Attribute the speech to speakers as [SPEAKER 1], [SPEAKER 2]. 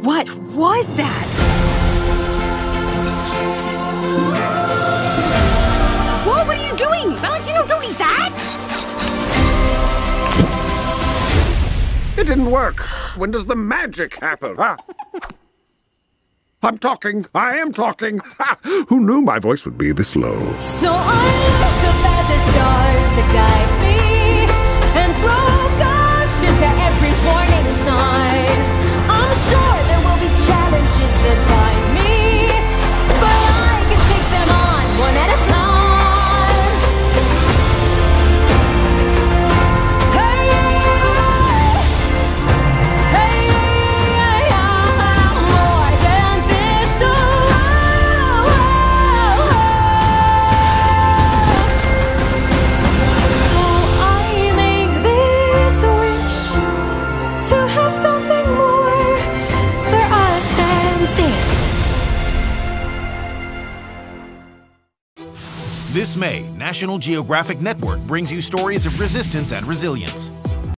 [SPEAKER 1] What was that? Whoa, what are you doing? Valentino, don't eat that!
[SPEAKER 2] It didn't work. When does the magic happen? Huh? I'm talking. I am talking. Ha! Who knew my voice would be this low?
[SPEAKER 3] So I look up at the stars to guide me and throw caution to every warning sign. I'm sure there will be challenges that find me, but I can take them on one at a time.
[SPEAKER 4] This May, National Geographic Network brings you stories of resistance and resilience.